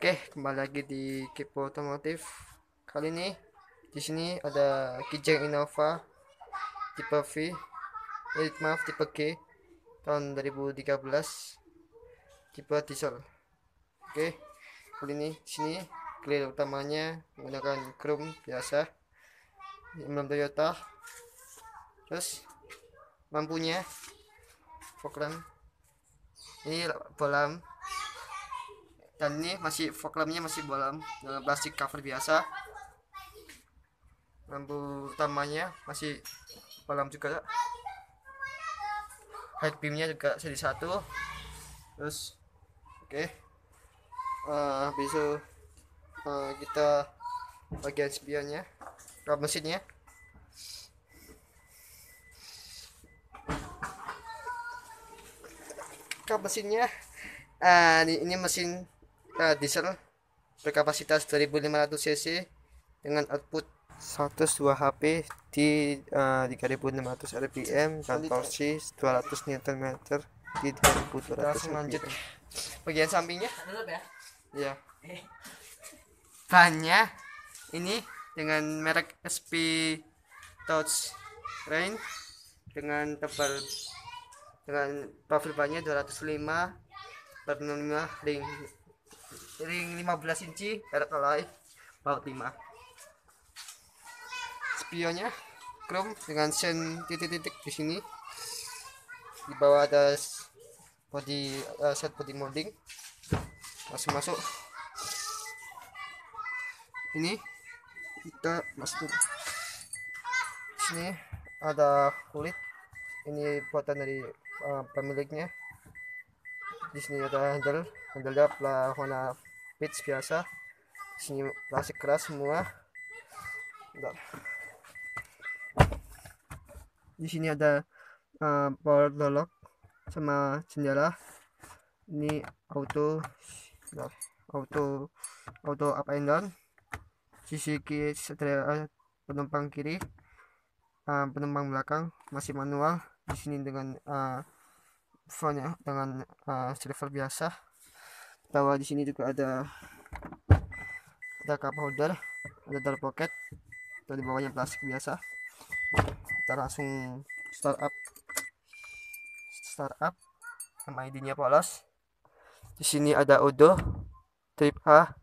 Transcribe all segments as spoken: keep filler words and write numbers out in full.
Oke, kembali lagi di Kepo Otomotif. Kali ini di sini ada Kijang Innova tipe V, eh, maaf tipe G tahun dua ribu tiga belas, tipe diesel. Oke, kali ini di sini grill utamanya menggunakan chrome biasa, emblem Toyota. Terus lampunya fog lamp. Ini bolam, dan ini masih fog lampnya masih bolam dengan plastik cover biasa. Lampu utamanya masih bolam juga, head beamnya juga seri satu. Terus oke, okay. uh, besok uh, kita bagian spionnya, kap mesinnya. Kap mesinnya, uh, ini, ini mesin uh, diesel berkapasitas dua ribu lima ratus cc dengan output seratus dua HP di uh, tiga ribu enam ratus R P M dan torsi dua ratus Newton meter di tiga ribu dua ratus. Langsung lanjut bagian sampingnya ya. Bannya ini dengan merek S P Touch Rain dengan tebal dengan profil bannya dua ratus lima per enam puluh lima, ring ring lima belas inci, merek alloy, baut lima. Spionnya chrome dengan sen titik-titik di sini. Di bawah ada body uh, set body molding. Langsung masuk. Ini kita masuk. Sini ada kulit. Ini buatan dari uh, pemiliknya. Di sini ada handle, handle warna peach biasa. Di sini plastik keras semua. Bentar. Di sini ada uh, power door lock sama jendela. Ini auto, bentar, auto, auto up and down. Sisi kiri setelah penumpang kiri, uh, penumpang belakang masih manual. Di sini dengan uh, frontnya dengan uh, silver biasa. Bawah di sini juga ada ada cup holder, ada door pocket. Di bawahnya plastik biasa. Kita langsung start up. Start up. M I D-nya polos. Di sini ada odo, trip A,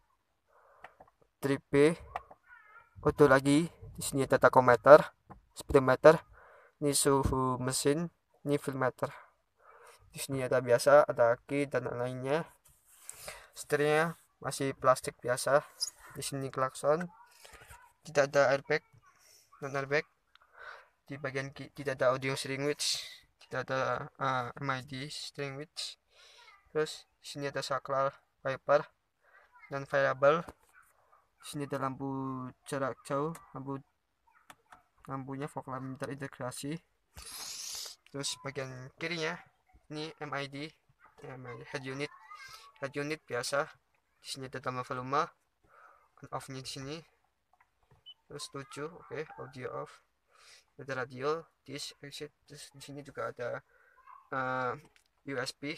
trip B, odo lagi. Di sini ada tachometer, speedometer, ini suhu mesin, ini voltmeter. Di sini ada biasa, ada aki dan lainnya. Setirnya masih plastik biasa. Di sini klakson, tidak ada airbag, non airbag. Di bagian kiri tidak ada audio steering wheel, tidak ada uh, M I D steering wheel. Terus di sini ada saklar wiper dan variable. Di sini ada lampu jarak jauh, lampu lampunya fog lamp terintegrasi. Terus bagian kirinya ini M I D, head unit, head unit biasa. Di sini ada tambah volume, on off-nya di sini. Terus tujuh, oke, okay, audio off. Ada radio, disk, exit. Terus di sini juga ada uh, U S B.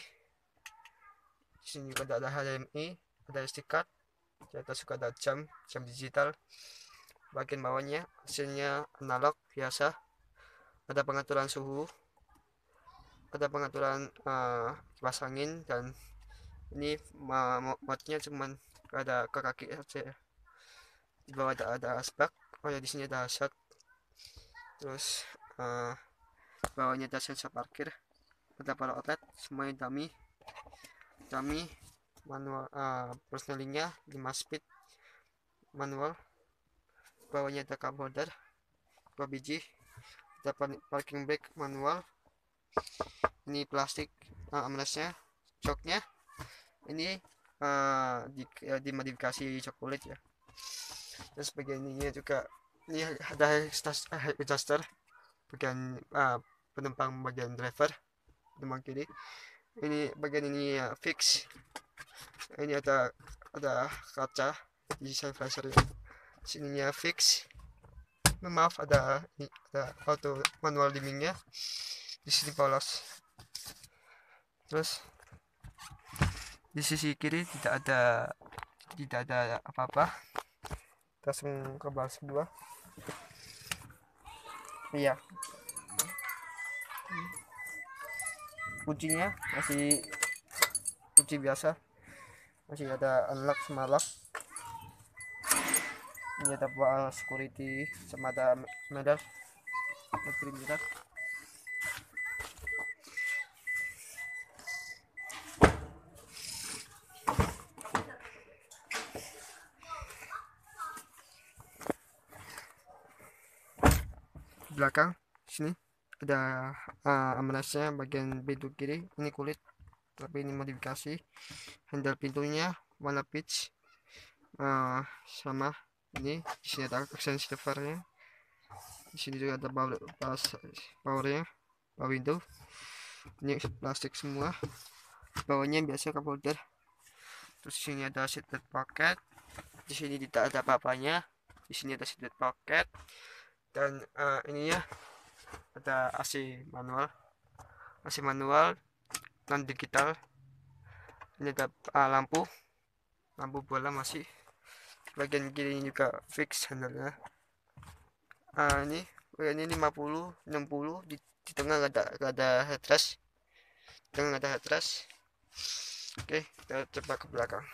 Di sini juga ada H D M I, ada S D card. Di atas juga ada jam, jam digital. Bagian bawahnya hasilnya analog biasa. Ada pengaturan suhu, ada pengaturan uh, kipas angin, dan ini modnya cuman ada ke kaki saja. Di bawah ada ada asbak. Oh ya, di sini ada hasad. Terus uh, bawahnya ada sensor parkir, ada power outlet, semuanya dummy, dummy manual, uh, personalingnya lima speed manual. Bawahnya ada cup holder dua biji, ada parking brake manual. Ini plastik uh, amresnya, joknya ini uh, di, uh, dimodifikasi coklat ya. Terus bagian ini juga ini ada adjuster bagian uh, penumpang, bagian driver penumpang kiri. Ini bagian ini uh, fix. Ini ada ada kaca di side visor ya. Sininya fix. Maaf, ada ini ada auto manual dimmingnya. Di sini polos. Terus di sisi kiri tidak ada tidak ada apa-apa. Langsung ke baris kedua. Iya, kuncinya masih kunci biasa, masih ada unlock sama lock. Ini ada buah security sama ada medal medal. Belakang sini ada uh, amanasnya bagian pintu kiri, ini kulit tapi ini modifikasi. Handle pintunya warna peach, uh, sama ini. Di sini ada aksen silvernya, di sini juga ada power powernya, power window. Ini plastik semua, bawahnya biasa cup holder. Terus di sini ada seatbelt pocket, di sini tidak ada apa-apanya. Di sini ada seatbelt pocket dan uh, ininya ada A C manual, A C manual non digital. Ini ada uh, lampu lampu bola masih. Bagian kiri juga fix handle-nya. Uh, ini ini lima puluh enam puluh, di, di tengah ada ada headrest, di tengah ada headrest. Oke, kita coba ke belakang.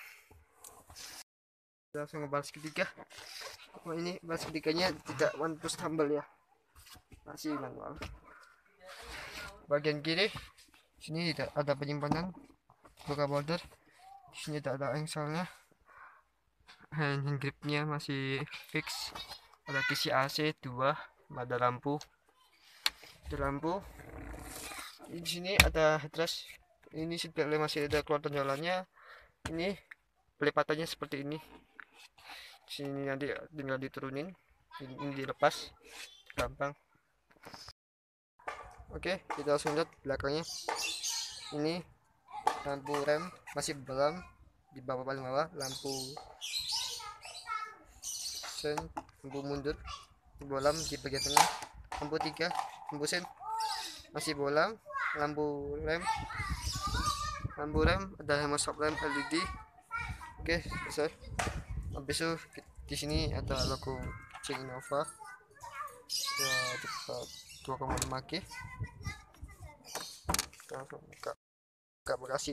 Kita langsung ke baris ketiga. Oh, ini baris ketiganya tidak one push tumble ya, masih manual. Bagian kiri sini tidak ada penyimpanan buka border, di sini tidak ada engselnya. Hand, hand gripnya masih fix, ada T C A C dua, ada lampu, ada lampu. Di sini ada headrest, ini seatbeltnya masih ada keluaran jalannya. Ini pelipatannya seperti ini. Di sini nanti tinggal diturunin, ini, ini dilepas gampang. Oke, kita langsung lihat belakangnya. Ini lampu rem masih bolam di bawah, paling bawah lampu sen, lampu mundur di bolam di bagian tengah, lampu tiga, lampu sen masih bolam, lampu rem lampu rem ada hemat stop lamp L E D. Oke, selesai. Habis itu di sini ada logo Cing Innova ya, dua koma lima G. Langsung buka buka bagasi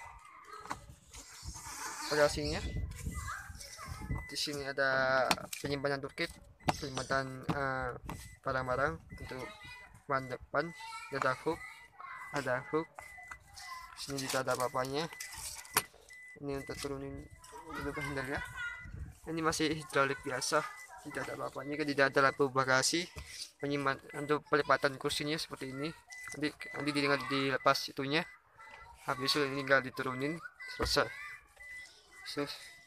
bagasinya. Di sini ada penyimpanan toolkit, penyimpanan barang-barang uh, untuk ban depan. Ada hook, ada hook. Sini tidak ada apa-apanya. Ini untuk turunin untuk handle ya. Ini masih hidrolik biasa, tidak ada apa-apanya. Tidak ada lampu bagasi. Penyimpan untuk pelipatan kursinya seperti ini. Nanti nanti tinggal dilepas itunya. Habis itu tinggal diturunin, selesai. So,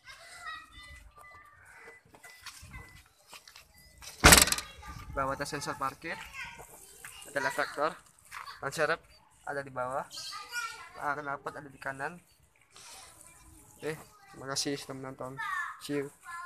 bawah ada sensor parkir, ada reflektor, ban serep ada di bawah, knalpot ada di kanan. Oke, terima kasih sudah menonton. See you.